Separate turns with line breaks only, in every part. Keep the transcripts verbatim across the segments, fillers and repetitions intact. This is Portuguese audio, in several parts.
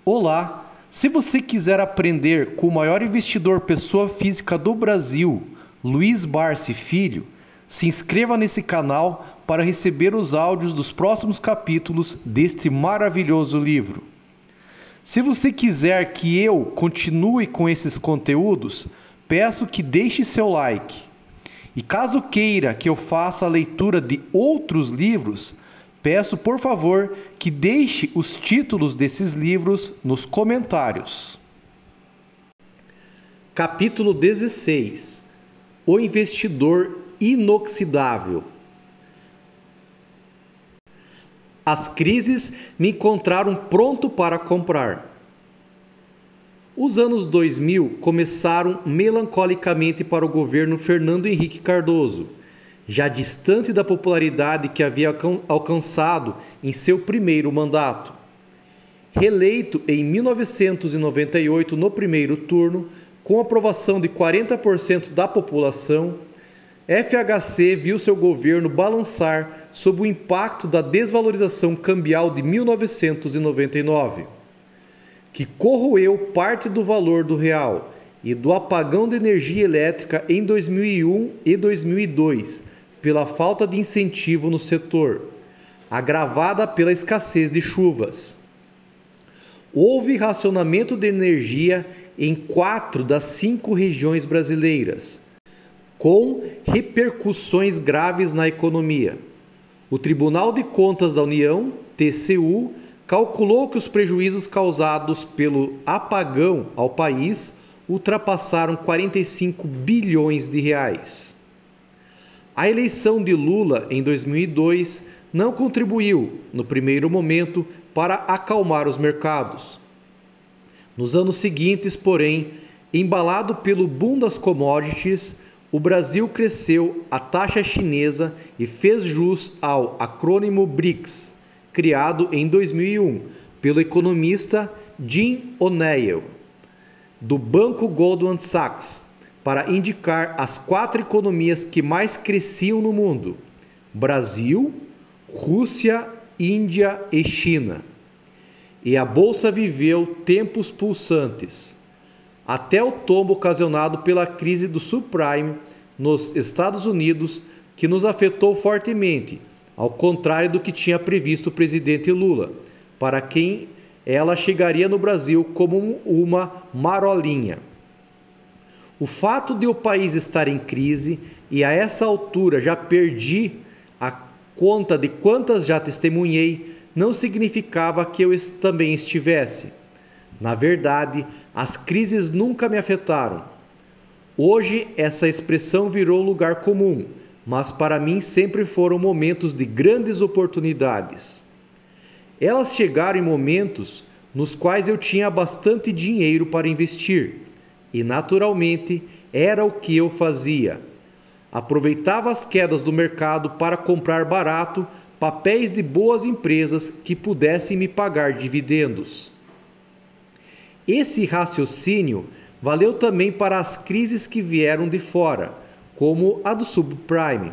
Olá! Se você quiser aprender com o maior investidor pessoa física do Brasil, Luiz Barsi Filho, se inscreva nesse canal para receber os áudios dos próximos capítulos deste maravilhoso livro. Se você quiser que eu continue com esses conteúdos, peço que deixe seu like. E caso queira que eu faça a leitura de outros livros, peço por favor que deixe os títulos desses livros nos comentários. Capítulo dezesseis. O investidor inoxidável. As crises me encontraram pronto para comprar. Os anos dois mil começaram melancolicamente para o governo Fernando Henrique Cardoso, já distante da popularidade que havia alcançado em seu primeiro mandato. Reeleito em mil novecentos e noventa e oito no primeiro turno, com aprovação de quarenta por cento da população, F H C viu seu governo balançar sob o impacto da desvalorização cambial de mil novecentos e noventa e nove, que corroeu parte do valor do real, e do apagão de energia elétrica em dois mil e um e dois mil e dois, pela falta de incentivo no setor, agravada pela escassez de chuvas. Houve racionamento de energia em quatro das cinco regiões brasileiras, com repercussões graves na economia. O Tribunal de Contas da União, T C U, calculou que os prejuízos causados pelo apagão ao país ultrapassaram quarenta e cinco bilhões de reais. A eleição de Lula em dois mil e dois não contribuiu, no primeiro momento, para acalmar os mercados. Nos anos seguintes, porém, embalado pelo boom das commodities, o Brasil cresceu a taxa chinesa e fez jus ao acrônimo BRICS, criado em dois mil e um pelo economista Jim O'Neill, do banco Goldman Sachs, para indicar as quatro economias que mais cresciam no mundo: Brasil, Rússia, Índia e China. E a bolsa viveu tempos pulsantes, até o tombo ocasionado pela crise do subprime nos Estados Unidos, que nos afetou fortemente, ao contrário do que tinha previsto o presidente Lula, para quem ela chegaria no Brasil como uma marolinha. O fato de o país estar em crise, e a essa altura já perdi a conta de quantas já testemunhei, não significava que eu também estivesse. Na verdade, as crises nunca me afetaram. Hoje essa expressão virou lugar comum, mas para mim sempre foram momentos de grandes oportunidades. Elas chegaram em momentos nos quais eu tinha bastante dinheiro para investir, e naturalmente era o que eu fazia. Aproveitava as quedas do mercado para comprar barato papéis de boas empresas que pudessem me pagar dividendos. Esse raciocínio valeu também para as crises que vieram de fora, como a do subprime.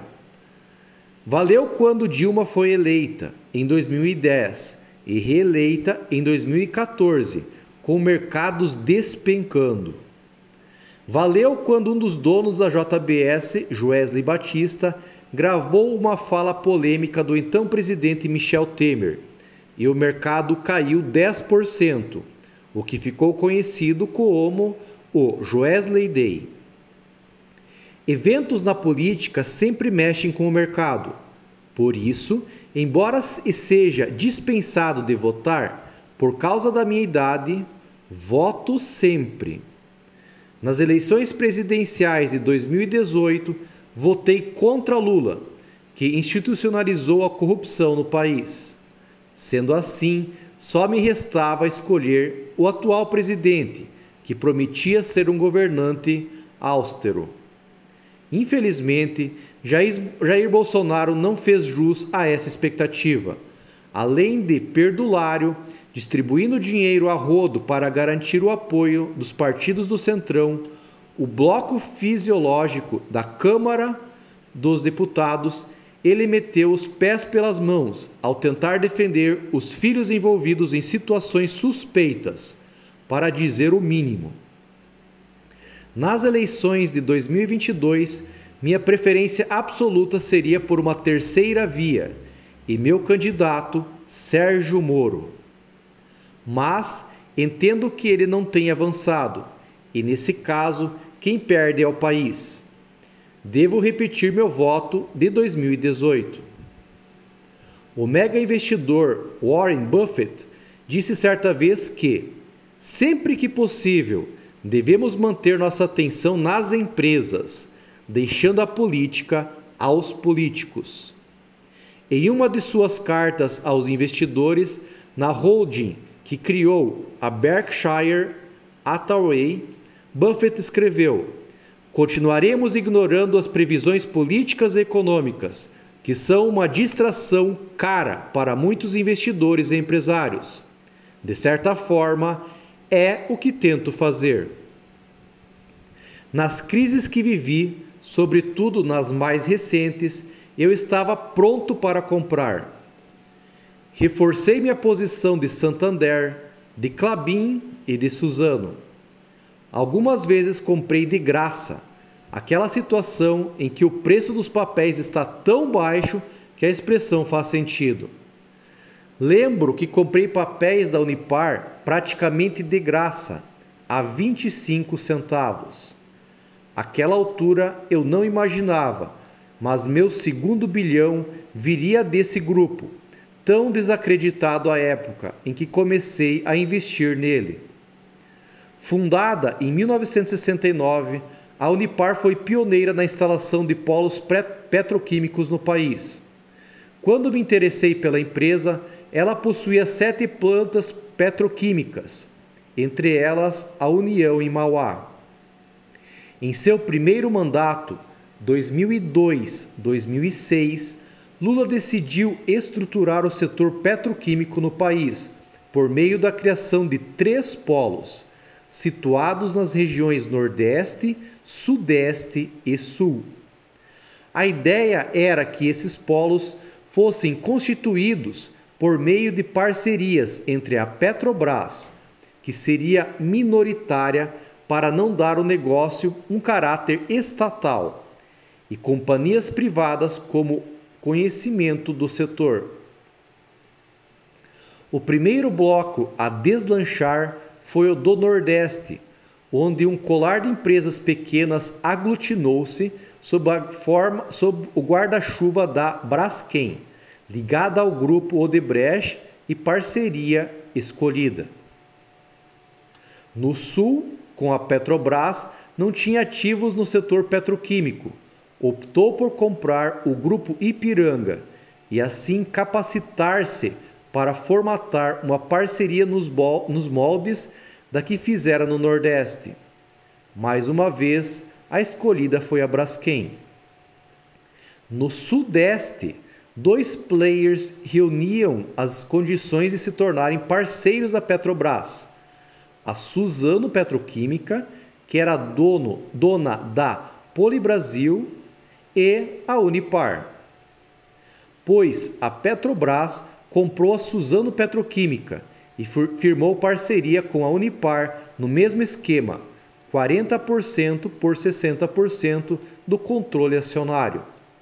Valeu quando Dilma foi eleita, em dois mil e dez, e reeleita em dois mil e quatorze, com mercados despencando. Valeu quando um dos donos da J B S, Joesley Batista, gravou uma fala polêmica do então presidente Michel Temer, e o mercado caiu dez por cento, o que ficou conhecido como o Joesley Day. Eventos na política sempre mexem com o mercado. Por isso, embora seja dispensado de votar, por causa da minha idade, voto sempre. Nas eleições presidenciais de dois mil e dezoito, votei contra Lula, que institucionalizou a corrupção no país. Sendo assim, só me restava escolher o atual presidente, que prometia ser um governante austero. Infelizmente, Jair, Jair Bolsonaro não fez jus a essa expectativa. Além de perdulário, distribuindo dinheiro a rodo para garantir o apoio dos partidos do Centrão, o bloco fisiológico da Câmara dos Deputados ele meteu os pés pelas mãos ao tentar defender os filhos envolvidos em situações suspeitas, para dizer o mínimo. Nas eleições de dois mil e vinte e dois, minha preferência absoluta seria por uma terceira via, e meu candidato, Sérgio Moro. Mas entendo que ele não tem avançado, e nesse caso, quem perde é o país. Devo repetir meu voto de dois mil e dezoito. O mega investidor Warren Buffett disse certa vez que, sempre que possível, devemos manter nossa atenção nas empresas, deixando a política aos políticos. Em uma de suas cartas aos investidores na holding que criou a Berkshire Hathaway, Buffett escreveu: continuaremos ignorando as previsões políticas e econômicas, que são uma distração cara para muitos investidores e empresários. De certa forma, é o que tento fazer. Nas crises que vivi, sobretudo nas mais recentes, eu estava pronto para comprar. Reforcei minha posição de Santander, de Klabin e de Suzano. Algumas vezes comprei de graça, aquela situação em que o preço dos papéis está tão baixo que a expressão faz sentido. Lembro que comprei papéis da Unipar praticamente de graça, a vinte e cinco centavos. Aquela altura eu não imaginava, mas meu segundo bilhão viria desse grupo, tão desacreditado à época em que comecei a investir nele. Fundada em mil novecentos e sessenta e nove, a Unipar foi pioneira na instalação de polos petroquímicos no país. Quando me interessei pela empresa, ela possuía sete plantas petroquímicas, entre elas a União em Mauá. Em seu primeiro mandato, dois mil e dois a dois mil e seis, Lula decidiu estruturar o setor petroquímico no país por meio da criação de três polos, situados nas regiões Nordeste, Sudeste e Sul. A ideia era que esses polos fossem constituídos por meio de parcerias entre a Petrobras, que seria minoritária para não dar ao negócio um caráter estatal, e companhias privadas como conhecimento do setor. O primeiro bloco a deslanchar foi o do Nordeste, onde um colar de empresas pequenas aglutinou-se sob, a forma, sob o guarda-chuva da Braskem, ligada ao grupo Odebrecht e parceria escolhida. No Sul, com a Petrobras, não tinha ativos no setor petroquímico. Optou por comprar o grupo Ipiranga e assim capacitar-se para formatar uma parceria nos, nos moldes da que fizera no Nordeste. Mais uma vez, a escolhida foi a Braskem. No Sudeste, dois players reuniam as condições de se tornarem parceiros da Petrobras. A Suzano Petroquímica, que era dono, dona da Polibrasil, e a Unipar. Pois a Petrobras comprou a Suzano Petroquímica e firmou parceria com a Unipar no mesmo esquema, quarenta por cento por sessenta por cento do controle acionário.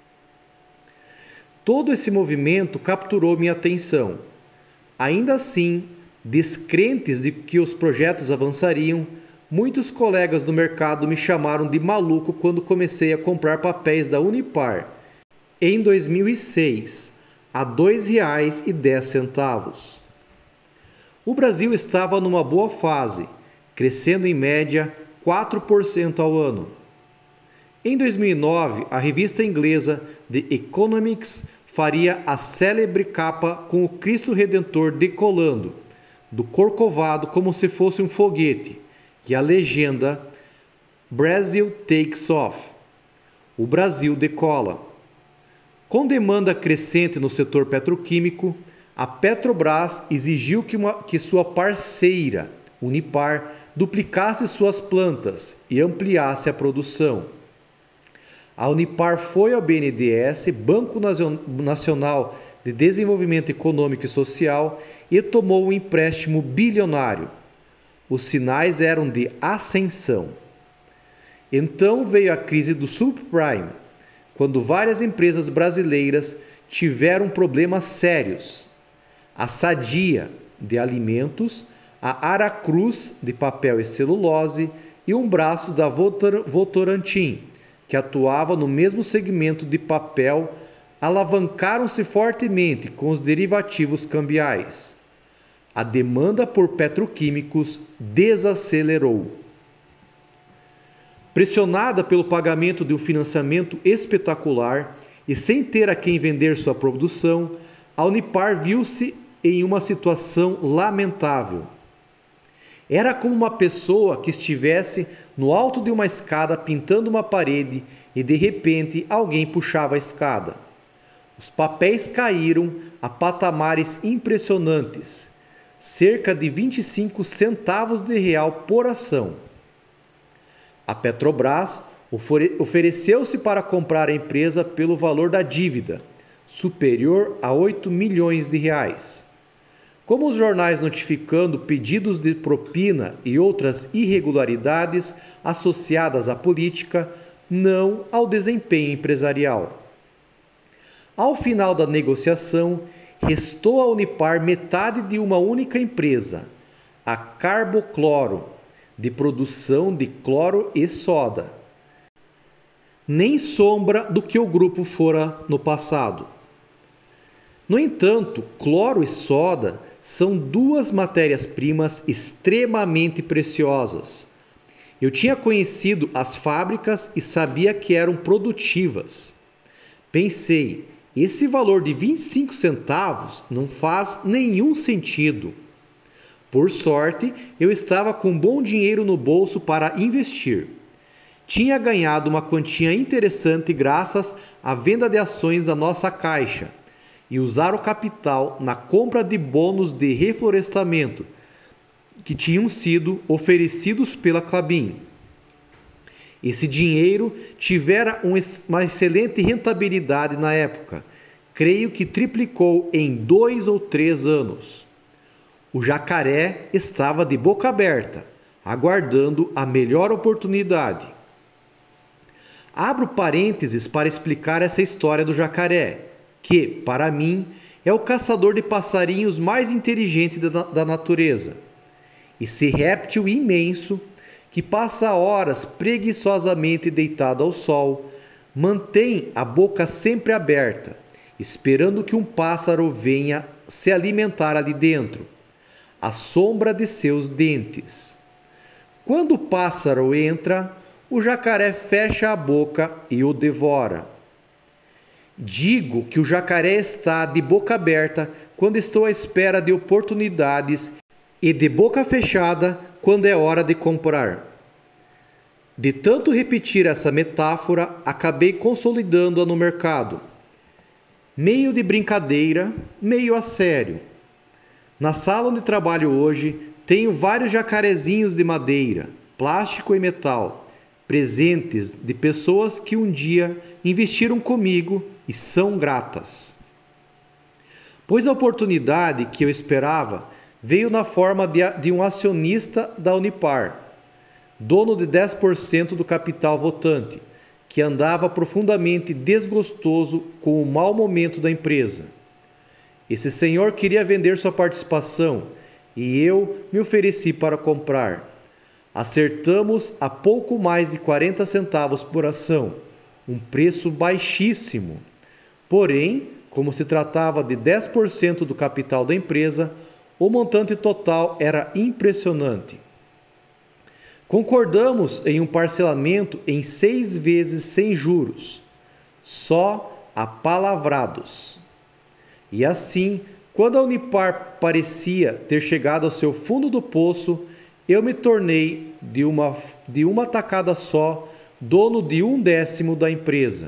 Todo esse movimento capturou minha atenção. Ainda assim, descrentes de que os projetos avançariam, muitos colegas do mercado me chamaram de maluco quando comecei a comprar papéis da Unipar em dois mil e seis, a dois reais e dez centavos. O Brasil estava numa boa fase, crescendo em média quatro por cento ao ano. Em dois mil e nove, a revista inglesa The Economics faria a célebre capa com o Cristo Redentor decolando, do Corcovado como se fosse um foguete, e a legenda Brazil takes off. O Brasil decola. Com demanda crescente no setor petroquímico, a Petrobras exigiu que, uma, que sua parceira, Unipar, duplicasse suas plantas e ampliasse a produção. A Unipar foi ao B N D E S, Banco Nacional de Desenvolvimento Econômico e Social, e tomou um empréstimo bilionário. Os sinais eram de ascensão. Então veio a crise do subprime, quando várias empresas brasileiras tiveram problemas sérios. A Sadia, de alimentos, a Aracruz, de papel e celulose, e um braço da Votorantim, que atuava no mesmo segmento de papel, alavancaram-se fortemente com os derivativos cambiais. A demanda por petroquímicos desacelerou. Pressionada pelo pagamento de um financiamento espetacular e sem ter a quem vender sua produção, a Unipar viu-se em uma situação lamentável. Era como uma pessoa que estivesse no alto de uma escada pintando uma parede e de repente alguém puxava a escada. Os papéis caíram a patamares impressionantes, cerca de vinte e cinco centavos de real por ação. A Petrobras ofereceu-se para comprar a empresa pelo valor da dívida, superior a oito milhões de reais. Como os jornais notificando pedidos de propina e outras irregularidades associadas à política, não ao desempenho empresarial. Ao final da negociação, restou à Unipar metade de uma única empresa, a Carbocloro, de produção de cloro e soda. Nem sombra do que o grupo fora no passado. No entanto, cloro e soda são duas matérias-primas extremamente preciosas. Eu tinha conhecido as fábricas e sabia que eram produtivas. Pensei, esse valor de vinte e cinco centavos não faz nenhum sentido. Por sorte, eu estava com bom dinheiro no bolso para investir. Tinha ganhado uma quantia interessante graças à venda de ações da nossa caixa e usar o capital na compra de bônus de reflorestamento que tinham sido oferecidos pela Klabin. Esse dinheiro tivera uma excelente rentabilidade na época, creio que triplicou em dois ou três anos. O jacaré estava de boca aberta, aguardando a melhor oportunidade. Abro parênteses para explicar essa história do jacaré, que, para mim, é o caçador de passarinhos mais inteligente da, da natureza. Esse réptil imenso, que passa horas preguiçosamente deitado ao sol, mantém a boca sempre aberta, esperando que um pássaro venha se alimentar ali dentro, à sombra de seus dentes. Quando o pássaro entra, o jacaré fecha a boca e o devora. Digo que o jacaré está de boca aberta quando estou à espera de oportunidades e de boca fechada quando é hora de comprar. De tanto repetir essa metáfora, acabei consolidando-a no mercado. Meio de brincadeira, meio a sério. Na sala onde trabalho hoje, tenho vários jacarezinhos de madeira, plástico e metal, presentes de pessoas que um dia investiram comigo e são gratas. Pois a oportunidade que eu esperava veio na forma de, de um acionista da Unipar, dono de dez por cento do capital votante, que andava profundamente desgostoso com o mau momento da empresa. Esse senhor queria vender sua participação e eu me ofereci para comprar. Acertamos a pouco mais de quarenta centavos por ação, um preço baixíssimo. Porém, como se tratava de dez por cento do capital da empresa, o montante total era impressionante. Concordamos em um parcelamento em seis vezes sem juros, só apalavrados. E assim, quando a Unipar parecia ter chegado ao seu fundo do poço, eu me tornei, de uma, de uma tacada só, dono de um décimo da empresa.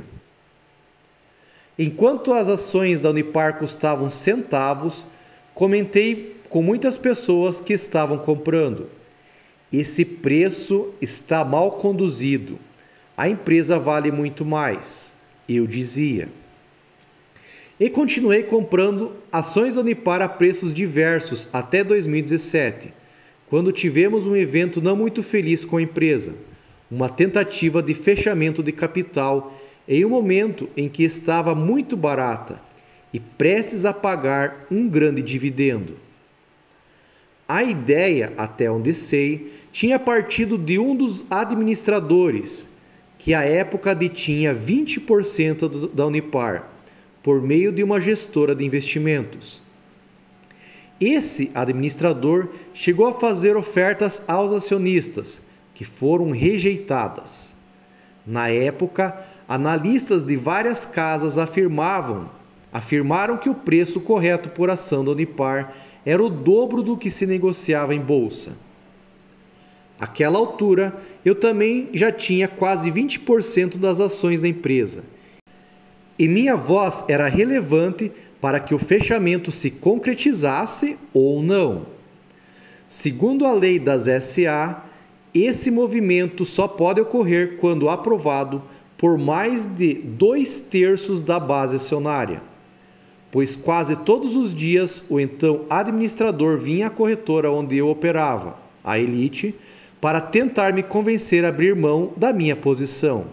Enquanto as ações da Unipar custavam centavos, comentei com muitas pessoas que estavam comprando. Esse preço está mal conduzido. A empresa vale muito mais, eu dizia. E continuei comprando ações da Unipar a preços diversos até dois mil e dezessete, quando tivemos um evento não muito feliz com a empresa, uma tentativa de fechamento de capital em um momento em que estava muito barata e prestes a pagar um grande dividendo. A ideia, até onde sei, tinha partido de um dos administradores, que à época detinha vinte por cento da Unipar, por meio de uma gestora de investimentos. Esse administrador chegou a fazer ofertas aos acionistas, que foram rejeitadas. Na época, analistas de várias casas afirmavam, afirmaram que o preço correto por ação da Unipar era o dobro do que se negociava em bolsa. Àquela altura, eu também já tinha quase vinte por cento das ações da empresa. E minha voz era relevante para que o fechamento se concretizasse ou não. Segundo a lei das S A, esse movimento só pode ocorrer quando aprovado por mais de dois terços da base acionária, pois quase todos os dias o então administrador vinha à corretora onde eu operava, a Elite, para tentar me convencer a abrir mão da minha posição.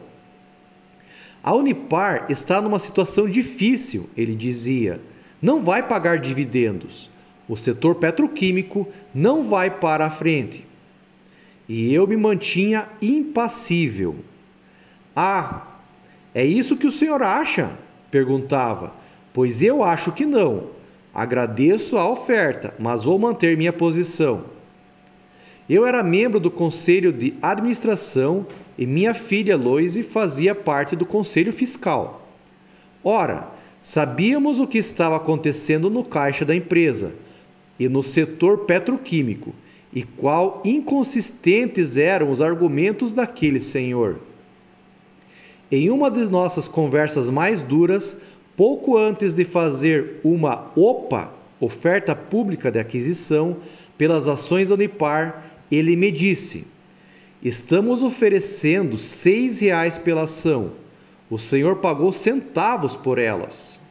A Unipar está numa situação difícil, ele dizia. Não vai pagar dividendos. O setor petroquímico não vai para a frente. E eu me mantinha impassível. Ah, é isso que o senhor acha? Perguntava. Pois eu acho que não. Agradeço a oferta, mas vou manter minha posição. Eu era membro do conselho de administração e minha filha Loise fazia parte do conselho fiscal. Ora, sabíamos o que estava acontecendo no caixa da empresa e no setor petroquímico e quão inconsistentes eram os argumentos daquele senhor. Em uma das nossas conversas mais duras, pouco antes de fazer uma O P A, oferta pública de aquisição, pelas ações da Unipar, ele me disse: estamos oferecendo seis reais pela ação. O senhor pagou centavos por elas.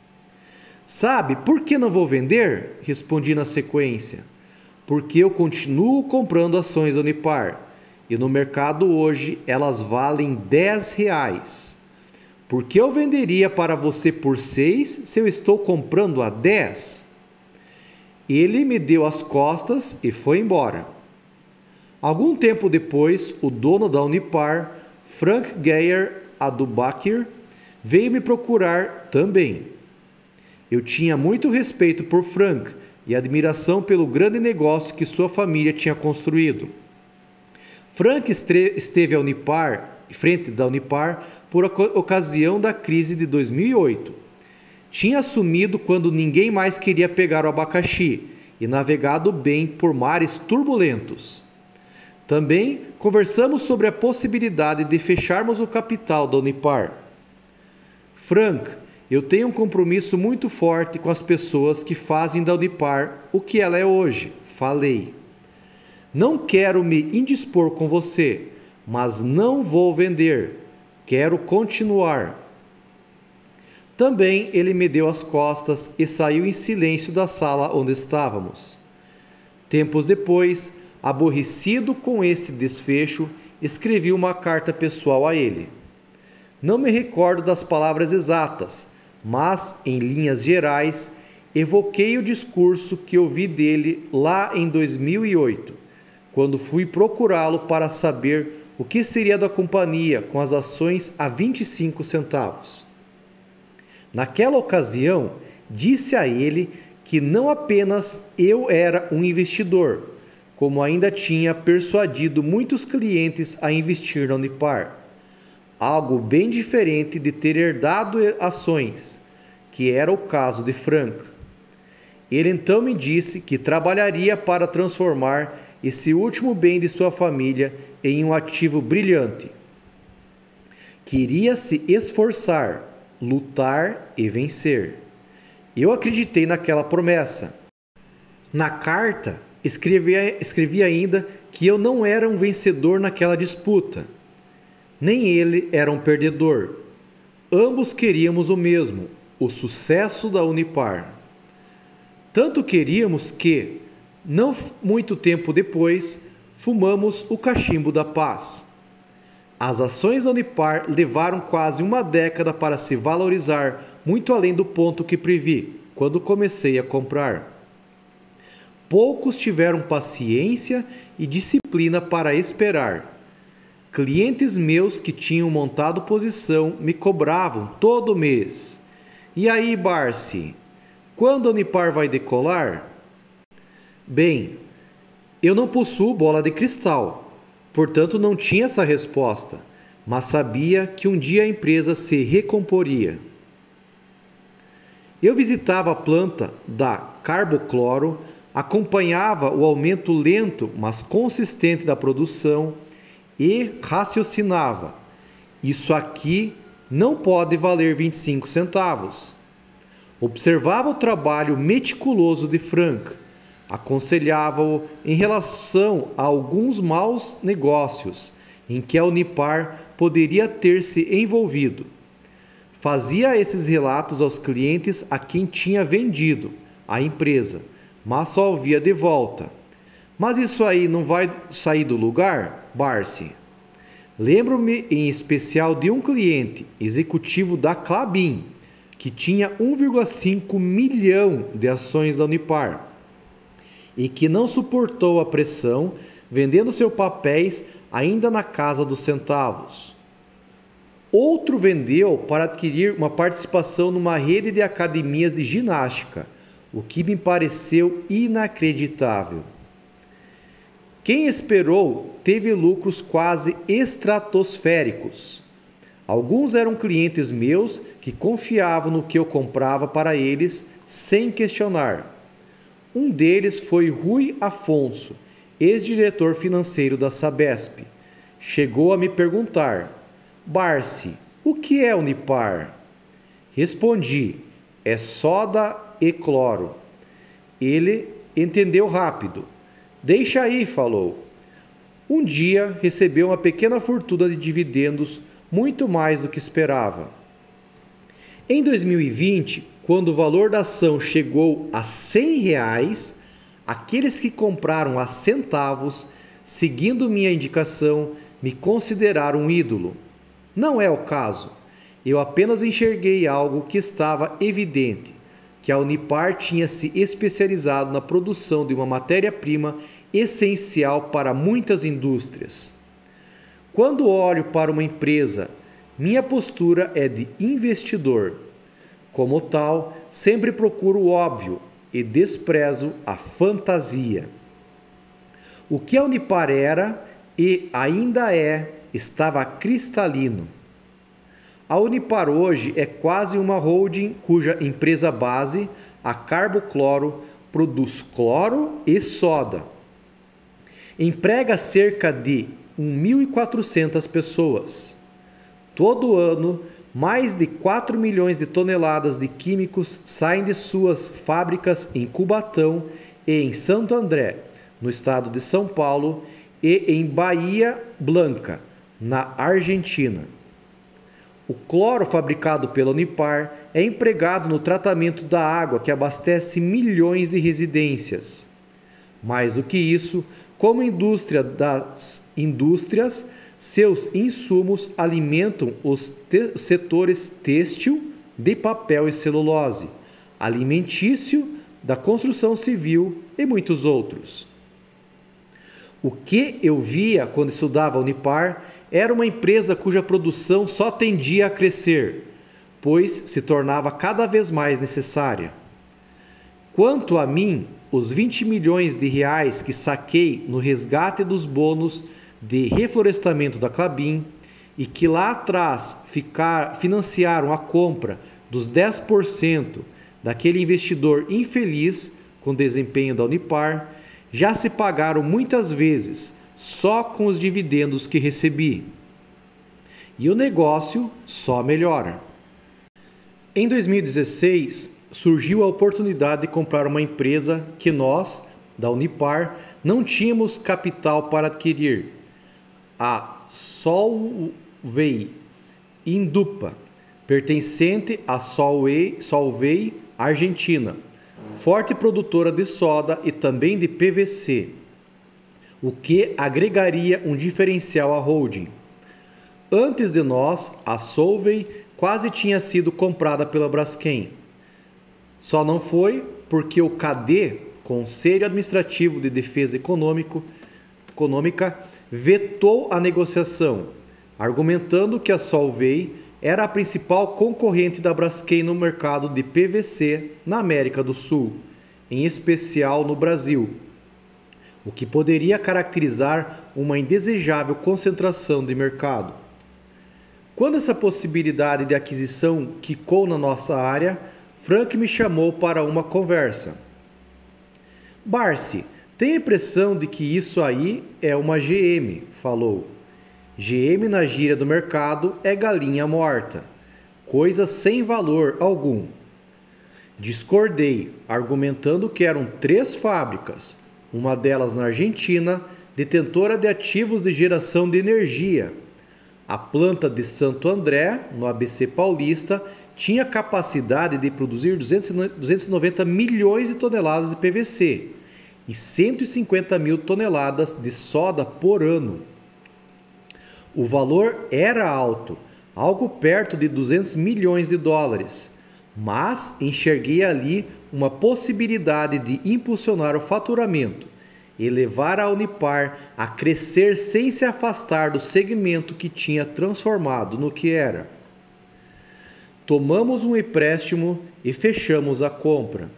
Sabe por que não vou vender? Respondi na sequência. Porque eu continuo comprando ações da Unipar e no mercado hoje elas valem dez reais. Por que eu venderia para você por seis se eu estou comprando a dez? Ele me deu as costas e foi embora. Algum tempo depois, o dono da Unipar, Frank Geyer Adubakir, veio me procurar também. Eu tinha muito respeito por Frank e admiração pelo grande negócio que sua família tinha construído. Frank esteve à Unipar, frente da Unipar, por ocasião da crise de dois mil e oito. Tinha assumido quando ninguém mais queria pegar o abacaxi e navegado bem por mares turbulentos. Também conversamos sobre a possibilidade de fecharmos o capital da Unipar. Frank, eu tenho um compromisso muito forte com as pessoas que fazem da Unipar o que ela é hoje, falei. Não quero me indispor com você, mas não vou vender. Quero continuar. Também ele me deu as costas e saiu em silêncio da sala onde estávamos. Tempos depois, aborrecido com esse desfecho, escrevi uma carta pessoal a ele. Não me recordo das palavras exatas, mas, em linhas gerais, evoquei o discurso que ouvi dele lá em dois mil e oito, quando fui procurá-lo para saber o que seria da companhia com as ações a vinte e cinco centavos. Naquela ocasião, disse a ele que não apenas eu era um investidor, como ainda tinha persuadido muitos clientes a investir na Unipar. Algo bem diferente de ter herdado ações, que era o caso de Frank. Ele então me disse que trabalharia para transformar esse último bem de sua família em um ativo brilhante. Queria se esforçar, lutar e vencer. Eu acreditei naquela promessa. Na carta, escrevi, escrevi ainda que eu não era um vencedor naquela disputa. nem ele era um perdedor. Ambos queríamos o mesmo, o sucesso da Unipar. Tanto queríamos que, não muito tempo depois, fumamos o cachimbo da paz. As ações da Unipar levaram quase uma década para se valorizar, muito além do ponto que previ, quando comecei a comprar. Poucos tiveram paciência e disciplina para esperar. Clientes meus que tinham montado posição me cobravam todo mês. E aí, Barsi, quando a Unipar vai decolar? Bem, eu não possuo bola de cristal, portanto não tinha essa resposta, mas sabia que um dia a empresa se recomporia. Eu visitava a planta da Carbocloro, acompanhava o aumento lento, mas consistente da produção e raciocinava: isso aqui não pode valer vinte e cinco centavos. Observava o trabalho meticuloso de Frank, aconselhava-o em relação a alguns maus negócios em que a Unipar poderia ter se envolvido. Fazia esses relatos aos clientes a quem tinha vendido a empresa, mas só ouvia de volta: mas isso aí não vai sair do lugar, Barsi? Lembro-me em especial de um cliente, executivo da Klabin, que tinha um vírgula cinco milhão de ações da Unipar e que não suportou a pressão, vendendo seus papéis ainda na casa dos centavos. Outro vendeu para adquirir uma participação numa rede de academias de ginástica, o que me pareceu inacreditável. Quem esperou teve lucros quase estratosféricos. Alguns eram clientes meus que confiavam no que eu comprava para eles sem questionar. Um deles foi Rui Afonso, ex-diretor financeiro da Sabesp. Chegou a me perguntar: Barsi, o que é Unipar? Respondi: é soda e cloro. Ele entendeu rápido. Deixa aí, falou. Um dia recebeu uma pequena fortuna de dividendos, muito mais do que esperava. Em dois mil e vinte, quando o valor da ação chegou a cem reais, aqueles que compraram a centavos, seguindo minha indicação, me consideraram um ídolo. Não é o caso. Eu apenas enxerguei algo que estava evidente, que a Unipar tinha se especializado na produção de uma matéria-prima essencial para muitas indústrias. Quando olho para uma empresa, minha postura é de investidor. Como tal, sempre procuro o óbvio e desprezo a fantasia. O que a Unipar era e ainda é, estava cristalino. A Unipar hoje é quase uma holding cuja empresa base, a Carbocloro, produz cloro e soda. Emprega cerca de mil e quatrocentas pessoas. Todo ano, mais de quatro milhões de toneladas de químicos saem de suas fábricas em Cubatão e em Santo André, no estado de São Paulo, e em Bahia Blanca, na Argentina. O cloro fabricado pela Unipar é empregado no tratamento da água que abastece milhões de residências. Mais do que isso, como indústria das indústrias, seus insumos alimentam os te- setores têxtil, de papel e celulose, alimentício, da construção civil e muitos outros. O que eu via quando estudava a Unipar era uma empresa cuja produção só tendia a crescer, pois se tornava cada vez mais necessária. Quanto a mim, os vinte milhões de reais que saquei no resgate dos bônus de reflorestamento da Klabin e que lá atrás ficar, financiaram a compra dos dez por cento daquele investidor infeliz com desempenho da Unipar, já se pagaram muitas vezes só com os dividendos que recebi. E o negócio só melhora. Em dois mil e dezesseis, surgiu a oportunidade de comprar uma empresa que nós, da Unipar, não tínhamos capital para adquirir. A Sol Solvay, Indupa, pertencente à Solvay, Solvay Argentina, forte produtora de soda e também de P V C, o que agregaria um diferencial à holding. Antes de nós, a Solvay quase tinha sido comprada pela Braskem. Só não foi porque o C A D, Conselho Administrativo de Defesa Econômico, Econômica, vetou a negociação, argumentando que a Solvay era a principal concorrente da Braskem no mercado de P V C na América do Sul, em especial no Brasil, o que poderia caracterizar uma indesejável concentração de mercado. Quando essa possibilidade de aquisição quicou na nossa área, Frank me chamou para uma conversa. Barsi, tem a impressão de que isso aí é uma G M, falou. G M na gíria do mercado é galinha morta, coisa sem valor algum. Discordei, argumentando que eram três fábricas, uma delas na Argentina, detentora de ativos de geração de energia. A planta de Santo André, no A B C Paulista, tinha capacidade de produzir duzentos e noventa milhões de toneladas de P V C e cento e cinquenta mil toneladas de soda por ano. O valor era alto, algo perto de duzentos milhões de dólares, mas enxerguei ali uma possibilidade de impulsionar o faturamento e levar a Unipar a crescer sem se afastar do segmento que tinha transformado no que era. Tomamos um empréstimo e fechamos a compra.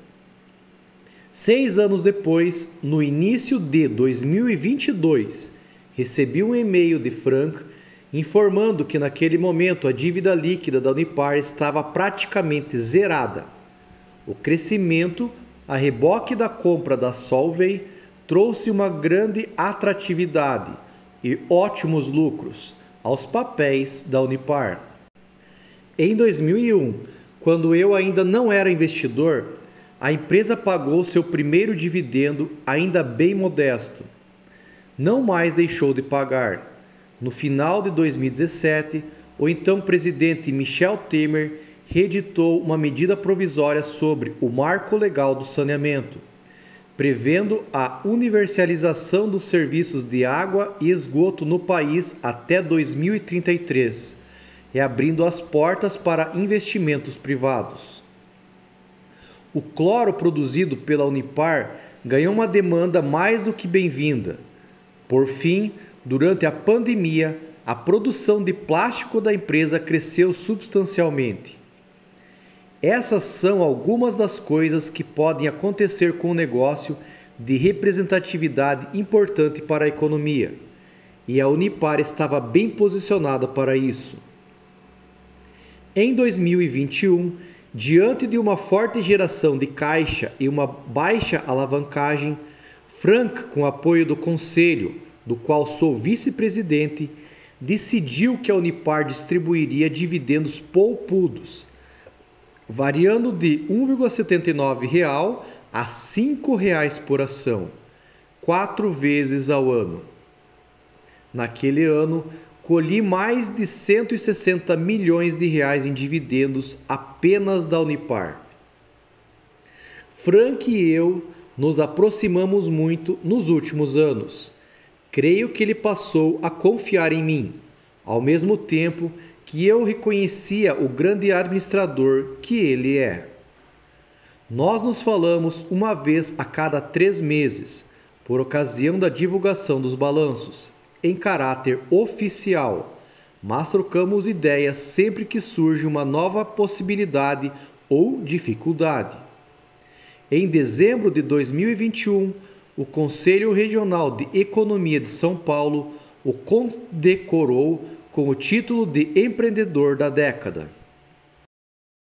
Seis anos depois, no início de dois mil e vinte e dois, recebi um e-mail de Frank informando que naquele momento a dívida líquida da Unipar estava praticamente zerada. O crescimento, a reboque da compra da Solvay, trouxe uma grande atratividade e ótimos lucros aos papéis da Unipar. Em dois mil e um, quando eu ainda não era investidor, a empresa pagou seu primeiro dividendo ainda bem modesto. Não mais deixou de pagar. No final de dois mil e dezessete, o então presidente Michel Temer reeditou uma medida provisória sobre o marco legal do saneamento, prevendo a universalização dos serviços de água e esgoto no país até dois mil e trinta e três, e abrindo as portas para investimentos privados. O cloro produzido pela Unipar ganhou uma demanda mais do que bem-vinda. Por fim, durante a pandemia, a produção de plástico da empresa cresceu substancialmente. Essas são algumas das coisas que podem acontecer com um negócio de representatividade importante para a economia, e a Unipar estava bem posicionada para isso. Em dois mil e vinte e um, diante de uma forte geração de caixa e uma baixa alavancagem, Frank, com apoio do conselho, do qual sou vice-presidente, decidiu que a Unipar distribuiria dividendos poupudos, variando de um vírgula setenta e nove real a cinco reais por ação, quatro vezes ao ano. Naquele ano, colhi mais de cento e sessenta milhões de reais em dividendos apenas da Unipar. Frank e eu nos aproximamos muito nos últimos anos. Creio que ele passou a confiar em mim, ao mesmo tempo que eu reconhecia o grande administrador que ele é. Nós nos falamos uma vez a cada três meses, por ocasião da divulgação dos balanços, em caráter oficial, mas trocamos ideias sempre que surge uma nova possibilidade ou dificuldade. Em dezembro de dois mil e vinte e um, o Conselho Regional de Economia de São Paulo o condecorou com o título de Empreendedor da Década.